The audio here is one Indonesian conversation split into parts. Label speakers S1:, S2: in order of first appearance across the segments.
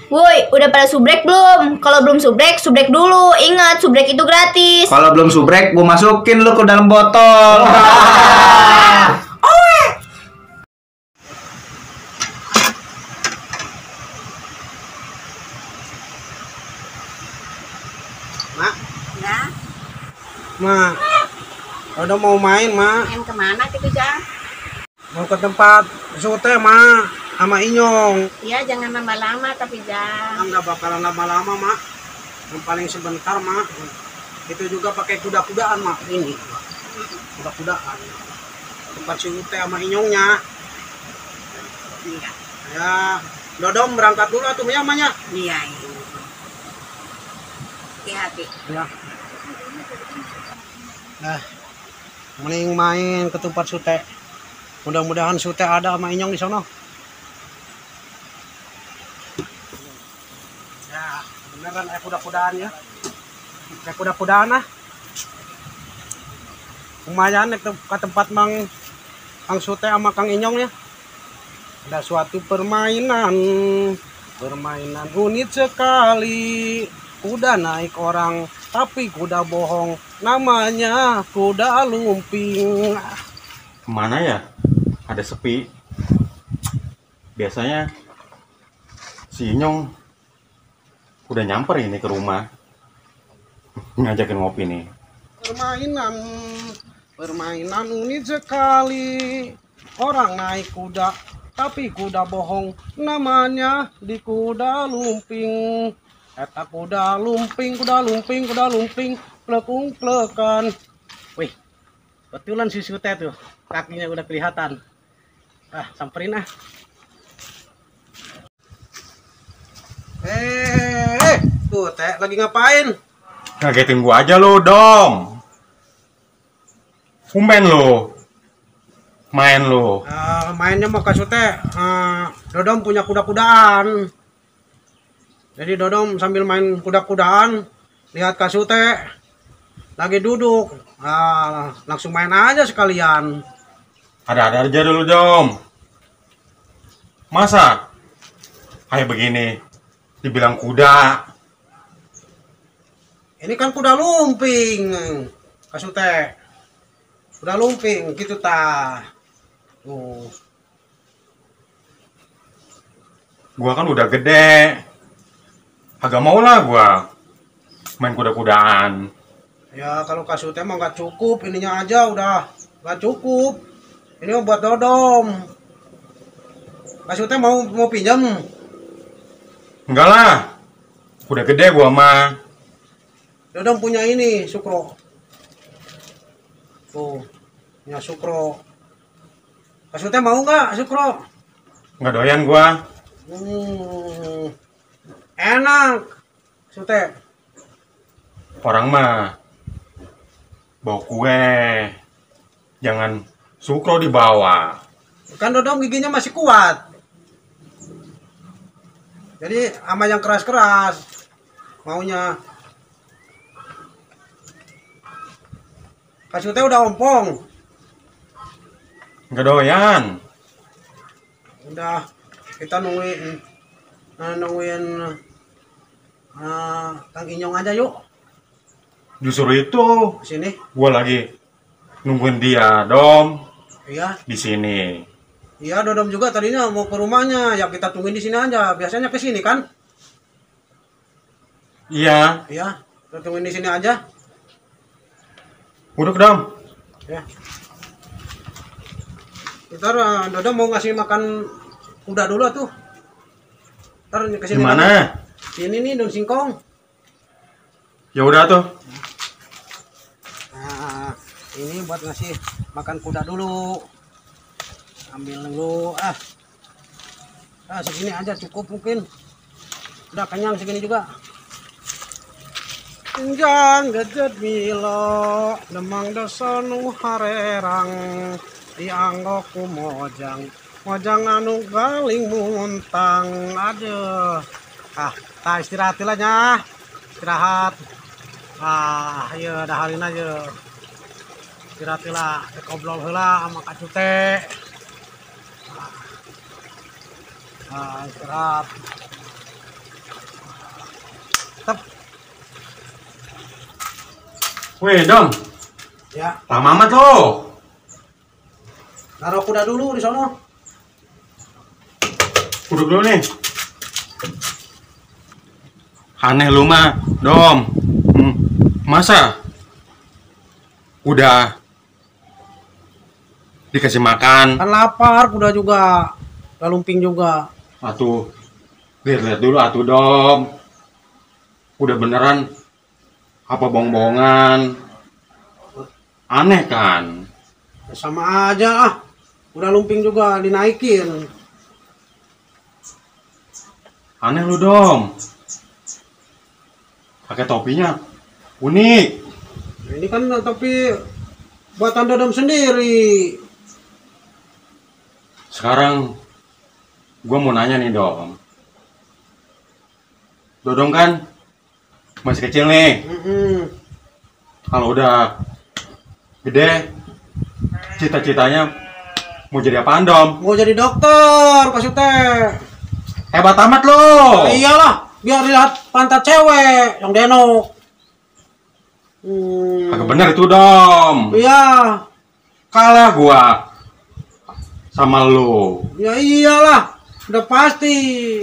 S1: Woi, udah pada subrek belum? Kalau belum subrek, subrek dulu. Ingat, subrek itu gratis.
S2: Kalau belum subrek, gue masukin lu ke dalam botol.
S3: Mak,
S4: Ya,
S3: mak, udah mau main, mak.
S4: main kemana gitu, Jang?
S3: Mau ke tempat sute, mak, sama Inyong.
S4: Ya, jangan lama-lama tapi, Jang.
S3: Nggak bakalan lama-lama, mak. Yang paling sebentar, mak. Itu juga pakai kuda-kudaan, mak. Ini, kuda-kudaan. Tempat sute sama Inyongnya.
S4: Iya,
S3: Ya, Dodom berangkat dulu tuh, ya, maknya.
S4: iya. Hati-hati.
S3: Ya. Mending main ke tempat sute. Mudah-mudahan sute ada sama Inyong di sana. Ya, beneran kuda-kudaan ya. Kuda-kudaan ah. Lumayan ke tempat Mang Sute sama Kang Inyong ya. Ada suatu permainan unik sekali. Kuda naik orang, tapi kuda bohong. Namanya kuda lumping.
S5: Kemana ya? Ada sepi. Biasanya si Inyong udah nyamper ini ke rumah. Ngajakin ngopi nih.
S3: Permainan unik sekali. Orang naik kuda, tapi kuda bohong. Namanya di kuda lumping. Eta kuda lumping, plekung-plekan. Wih, betulan si Sute tuh, kakinya udah kelihatan. Samperin ah. Tuh Teh, lagi ngapain?
S5: Ngagetin gua aja lo, Dom. Kumen lo. Main lo.
S3: Mainnya mau ke Sute. Dodom punya kuda-kudaan. Jadi Dodom sambil main kuda-kudaan, lihat Kak Sute lagi duduk, langsung main aja sekalian.
S5: Ada-ada aja dulu, Dom. Masa kayak begini dibilang kuda?
S3: Ini kan kuda lumping, Kak Sute. Kuda lumping gitu ta.
S5: Gua kan udah gede. Agak mau lah gua main kuda-kudaan.
S3: Ya kalau Kak Sute mah nggak cukup, ininya aja udah nggak cukup. Ini mah buat Dodom. Kak Sute mau pinjam?
S5: Enggak lah. Udah gede gua mah.
S3: Dodom punya ini, Sukro. Tuh, punya Sukro. Kak Sute mau nggak Sukro?
S5: Nggak doyan gua.
S3: Enak, Sute.
S5: Orang mah bawa kue. Jangan Sukro dibawa.
S3: Kan Dodom giginya masih kuat. Jadi sama yang keras-keras maunya. Kak Sute udah ompong.
S5: Nggak doyan.
S3: Udah kita nungguin Kang Inyong aja yuk.
S5: Justru itu
S3: Sini.
S5: gua lagi nungguin dia, Dom.
S3: Iya.
S5: Di sini.
S3: Iya, Dodom juga tadinya mau ke rumahnya. Ya kita tungguin di sini aja. Biasanya ke sini kan?
S5: Iya.
S3: Iya, kita tungguin di sini aja.
S5: Udah, Dom.
S3: Ya. Ntar Dodom mau ngasih makan kuda dulu tuh. Ntar ke sini.
S5: Gimana?
S3: Sini nih daun singkong.
S5: Ya udah tuh.
S3: Nah, ini buat ngasih makan kuda dulu. Ambil dulu. Segini aja cukup mungkin. Udah kenyang segini juga. Jang gadget milo, demang dasanu harerang, dianggoku mojang anu galing muntang. Aduh. Tak istirahat lah nya. Istirahat. Iya daharin aja. Istirahat lah, ngobrol heula sama Kak Sute. Istirahat. Tetap.
S5: Weh, Dom.
S3: Ya,
S5: Lama amat lo.
S3: naruh kuda dulu di sono.
S5: Duduk dulu nih. Aneh lu mah, Dom. Masa udah dikasih makan?
S3: Kan lapar kuda juga. Udah lumping juga.
S5: Atuh, lihat dulu atuh, Dom. Udah beneran apa bohong-bohongan? Aneh kan?
S3: Ya, sama aja ah. Udah lumping juga dinaikin.
S5: Aneh lu, Dom. Pakai topinya unik.
S3: Ini kan topi buatan Dodom sendiri.
S5: Sekarang gua mau nanya nih, Dom. Dodom kan masih kecil nih. Kalau udah gede, cita-citanya mau jadi apaan, Dom?
S3: Mau jadi dokter, Kak Sute.
S5: Hebat amat lo.
S3: Ya iyalah, biar lihat pantat cewek yang denok.
S5: Agak bener itu, Dom.
S3: Iya,
S5: Kalah gua sama lo.
S3: ya iyalah, udah pasti.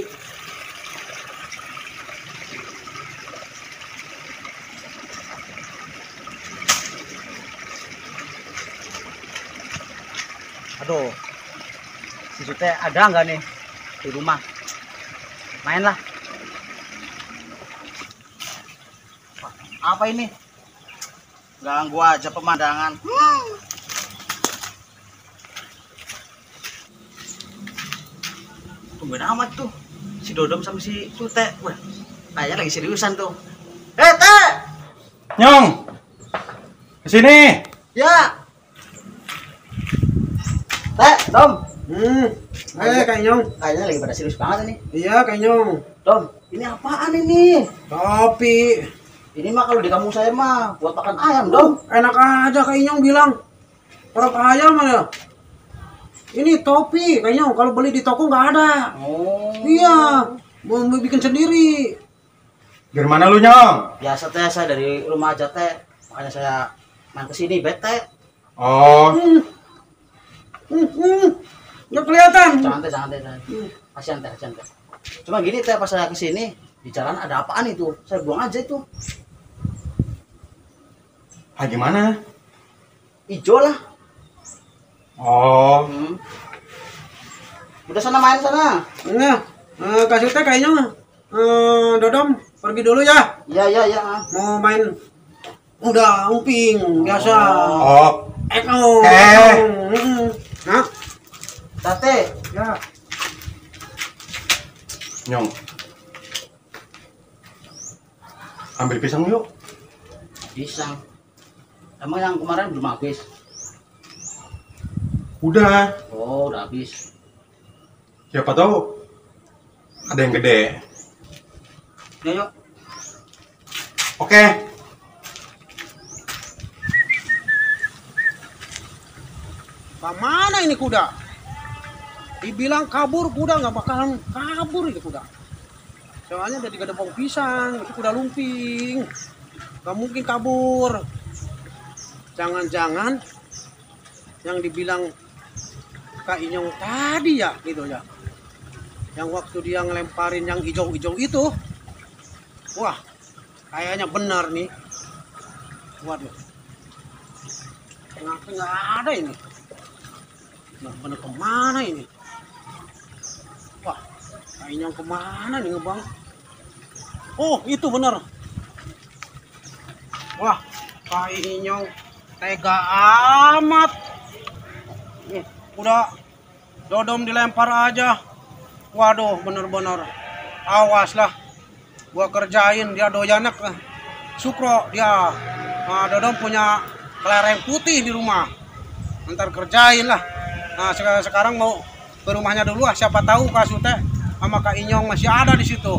S6: Aduh, si Sute ada nggak nih di rumah? Main lah. Wah, apa ini? Ganggu aja pemandangan. Tungguin amat tuh si Dodom sama si Sute. Wah, kayaknya lagi seriusan tuh. Teh!
S5: Nyong, kesini.
S6: Ya! Teh, Dom.
S3: Kak Nyong.
S6: Kayaknya lagi pada serius banget ini.
S3: Iya, Kak Nyong.
S6: Dom, ini apaan ini?
S3: Topi.
S6: Ini mah kalau di kampung saya mah buat makan ayam, Dom.
S3: Enak aja Kak Nyong bilang. Perap ayam ada. Ini topi, Kak Nyong. Kalau beli di toko nggak ada.
S6: Oh.
S3: Iya, mau bikin sendiri.
S5: Dari mana lu, Nyong?
S6: Biasa teh, saya dari rumah aja teh. Makanya saya main kesini bete.
S5: Oh,
S3: Nggak kelihatan.
S6: Jangan teh. Kasihan teh. Cuma gini teh, pas saya kesini di jalan ada apaan itu? Saya buang aja itu.
S5: gimana?
S6: Ijo lah.
S5: Oh,
S6: Udah sana main sana.
S3: Nah, Kak Sute kayaknya Dodom pergi dulu ya.
S6: Iya.
S3: Mau main udah umping biasa.
S5: oh,
S3: Eko. Nah,
S6: Tete,
S3: ya.
S5: Nyong. Ambil pisang yuk.
S6: pisang. Emang yang kemarin belum habis?
S5: Udah.
S6: Oh, udah habis.
S5: Siapa tahu ada yang gede.
S6: Yuk.
S5: Oke.
S3: Mana ini kuda? Dibilang kabur kuda nggak bakalan kabur ini kuda. Soalnya udah digadepong pisang, itu kuda lumping. Gak mungkin kabur. Jangan-jangan yang dibilang Kak Inyong tadi ya gitu ya. Yang waktu dia ngelemparin yang hijau-hijau itu. Wah, kayaknya benar nih. Waduh. Kenapa nggak ada ini? Bener kemana ini? Wah, Kak Inyong kemana nih ngebang? Oh, itu bener. Wah, Kak Inyong tega amat. Nih, udah Dodom dilempar aja. Waduh, bener-bener. Awas lah. Gua kerjain dia doyanak. Sukro dia. Nah, Dodom punya kelereng putih di rumah. Ntar kerjain lah. Nah, sekarang mau ke rumahnya dulu ah. Siapa tahu Kak Sute sama Kak Inyong masih ada di situ.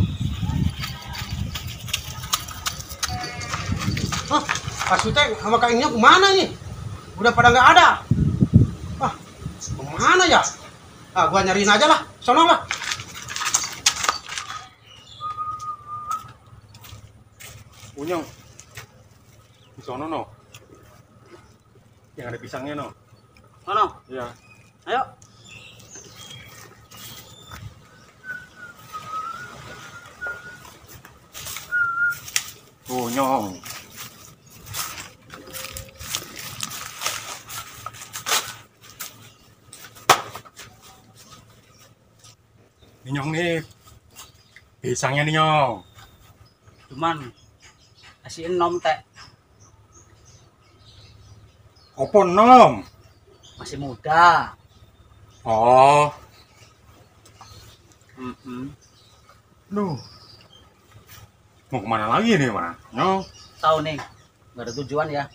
S3: Hah, Kak Sute sama Kak Inyong kemana nih? Udah pada nggak ada. Ah, kemana ya? Ah, gua nyariin aja lah. Sono lah.
S5: Unyong. Di sono no. Yang ada pisangnya no.
S6: Sono.
S5: Iya.
S6: Ayo.
S5: Unyong. Nyong nih. Pisangnya nih Nyong.
S6: Cuman kasih enom teh.
S5: Opo nom?
S6: Masih muda.
S5: Oh. Duh. Mau kemana lagi nih, Mas? Nyong.
S6: Tahu nih. Nggak ada tujuan ya.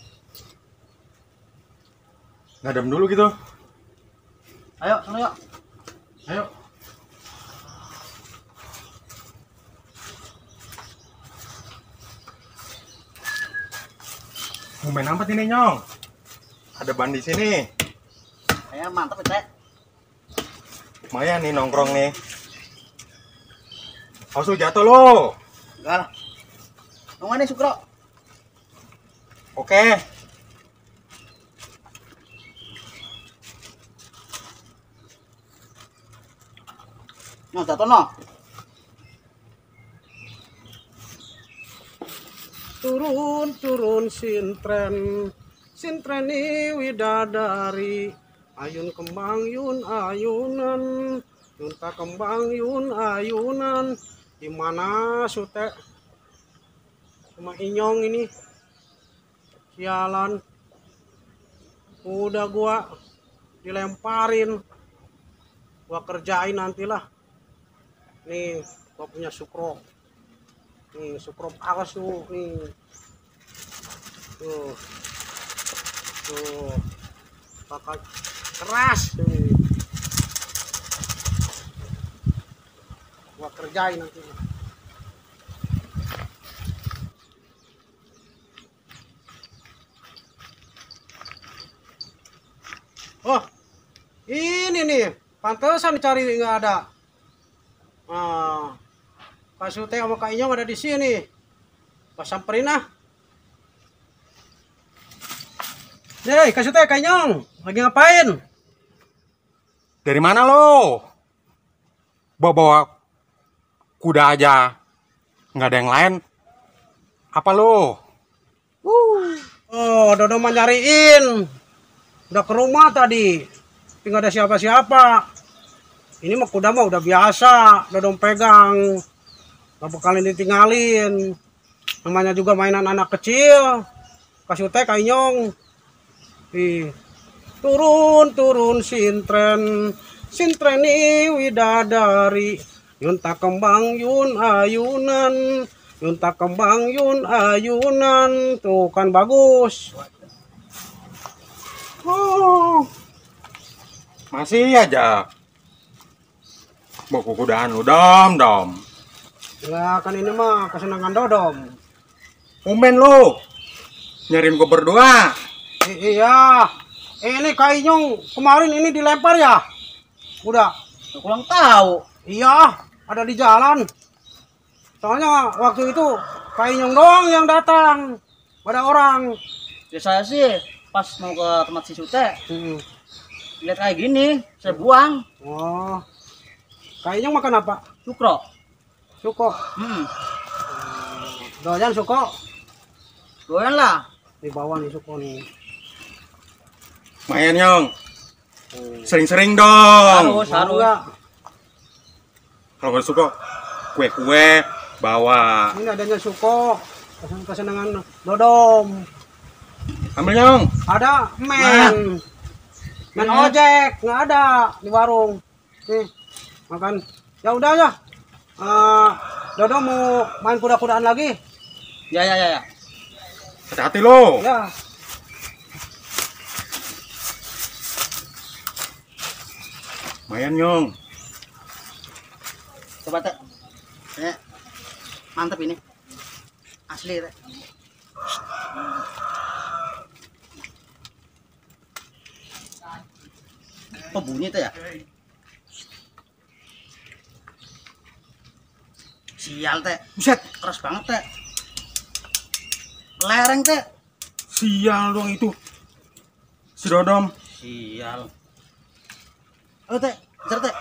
S5: Ngadem dulu gitu.
S6: Ayo, sono yuk.
S5: Ayo. Mau main apa ini, Nyong? Ada ban di sini.
S6: Kayaknya mantep ya, teh.
S5: Lumayan nih nongkrong nih. Awas lu jatuh lo.
S6: Enggak lah. Mau mana Sukro?
S5: Oke.
S6: Nah, jatuh no.
S3: Turun sintren, sintreni widadari, ayun kembang yun ayunan, yunta kembang yun ayunan. Gimana sute sama Inyong ini? Sialan, udah gua dilemparin, gua kerjain nantilah. Nih gua punya Sukro. Nih, Sukro awas tuh, nih. Tuh. Tuh. Pakai keras tuh. Gua kerjain nanti. Oh, ini nih, pantesan dicari nggak ada. Ah. Kak Sute sama Kak Inyong ada di sini. Pas samperin ah. Hei, Kak Sute, Kak Inyong, lagi ngapain?
S5: Dari mana lo? Bawa kuda aja. Nggak ada yang lain. Apa lo?
S3: Oh, Dodo mah nyariin. Udah ke rumah tadi. Tapi nggak ada siapa-siapa. Ini mah kuda mah udah biasa. Dodo pegang. Gak bakalan ditinggalin. Namanya juga mainan anak kecil. Kak Sute, Kak Inyong. Turun sintren, sintreni widadari, yunta kembang yun ayunan, yunta kembang yun ayunan. Tuh kan bagus.
S5: Oh. Masih aja. Bawa kudaan lu dom.
S3: Ya kan ini mah kesenangan Dodom.
S5: Umen lu. Nyariin gua berdua.
S3: Iya. Ini Kak Inyong kemarin ini dilempar ya? Udah.
S6: Kurang tahu.
S3: Iya, ada di jalan. Soalnya waktu itu Kak Inyong doang yang datang. Ada orang.
S6: Ya saya sih pas mau ke tempat si Sute, lihat kayak gini, saya buang.
S3: Oh. Kak Inyong makan apa?
S6: Sukro.
S3: Suko. Doyan Suko.
S6: Doyan lah.
S3: Di bawah nih Suko nih.
S5: Mayan Nyong. Sering-sering dong.
S6: Harus.
S5: Kalau nggak suka kue-kue bawa.
S3: Ini adanya Suko. Kesenangan Dodom.
S5: Ambil Nyong.
S3: Ada men. Men ojek nggak ada di warung. Nih makan. Ya udah ya. Dodo mau main kuda-kudaan lagi?
S6: Ya.
S5: Hati-hati lo.
S3: Ya.
S5: Mayan Nyong.
S6: Coba teh. Mantep ini. Asli teh. Oh bunyi tuh ya? Sial teh. Buset, keras banget teh. lereng teh.
S5: Sial dong itu. Si Dodom.
S6: Sial. Oh teh, kejar teh.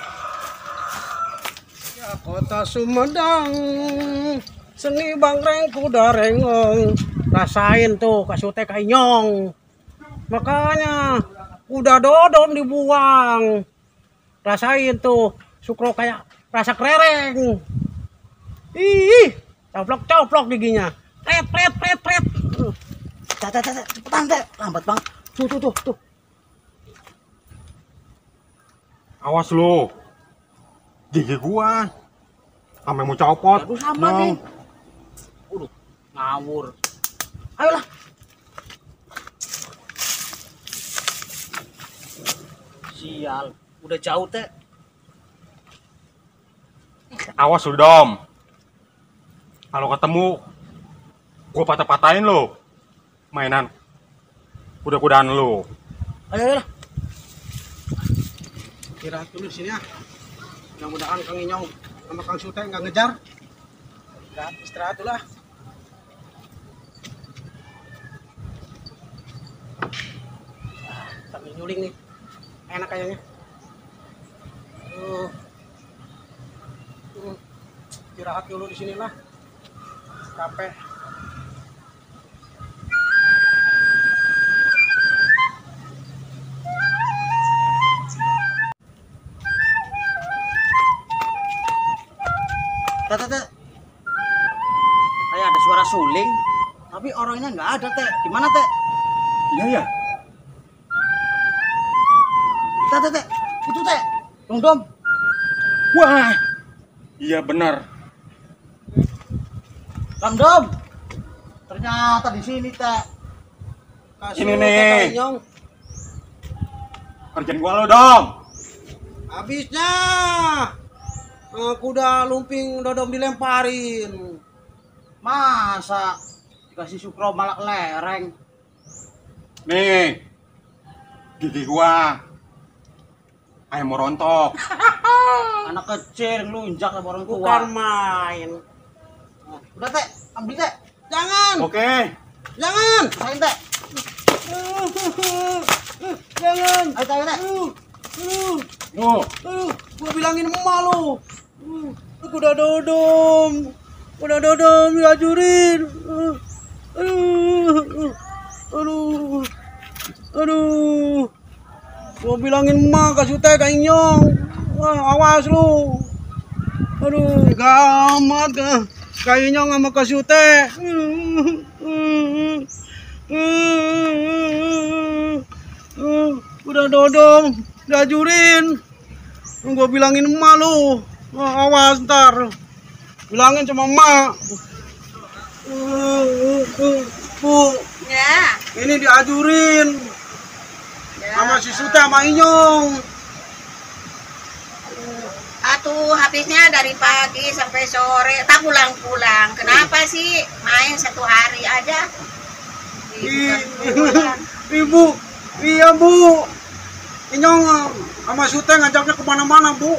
S3: Ya kota Sumedang, seni bangreng kuda rengong. Rasain tuh kasih teh kainyong. Makanya kuda Dodom dibuang. Rasain tuh sukro kayak rasa kerereng. Ih, coplok giginya. Pret.
S6: Teh, cepetan teh. Lambat bang. Tuh.
S5: Awas lu. Gigi gua. Sampai mau copot.
S6: Aduh sama nih. Ngawur. Ayolah. Sial, udah jauh teh.
S5: Awas lu Dom. Kalau ketemu gua patah-patahin lu. Mainan kuda-kudaan lu.
S6: Ayolah.
S3: Istirahat dulu di sini ya. Mudah-mudahan Kang Inyong sama Kang Sute nggak ngejar. Istirahat dulu lah. Sambil nyuling nih. Enak kayaknya. Istirahat dulu di sini lah. Capek.
S6: Teh. Kayak ada suara suling, tapi orangnya nggak ada teh. Gimana teh?
S5: Iya ya.
S6: Teh. Itu teh. Dom.
S5: Wah. Iya benar.
S6: Dom. Ternyata di sini teh.
S5: Ini nih. Kerjaan gua lo Dom.
S3: Habisnya kuda lumping Dodom dilemparin.
S6: Masa dikasih sukro malah lereng.
S5: Nih. Gigi gua. Ayam mau rontok.
S6: Anak kecil ngelunjak sama orang tua.
S3: Bukan main.
S6: Udah teh, ambil teh.
S3: Jangan.
S5: Oke.
S3: Jangan.
S6: Usahain teh.
S3: Jangan.
S6: Ayo teh.
S5: Nuh.
S3: Gua bilangin emak lu. Kuda Dodom dihajurin. Aduh. Gua bilangin emak kasih teh Kang Inyong. Awas lu. Aduh, gamat Kang Inyong sama kasih teh. Kuda Dodom dihajurin. Gua bilangin emak lu. Awas ntar. Bilangin sama emak. Bu,
S4: Ya.
S3: ini diajurin sama si Sute sama Inyong.
S4: Atuh habisnya dari pagi sampai sore, tak pulang-pulang. Kenapa sih main 1 hari aja?
S3: Ibu, iya Bu. Inyong sama Sute ngajaknya kemana-mana Bu.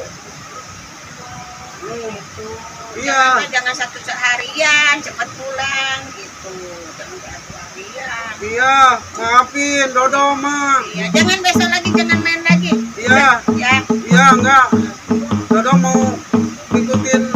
S3: Iya.
S4: Jangan 1 seharian, cepat pulang gitu. Jangan 1 harian.
S3: Iya, maafin Dodom mah.
S4: Iya, jangan besok lagi, jangan main lagi.
S3: Iya,
S4: Ya.
S3: iya enggak. Dodom mau ikutin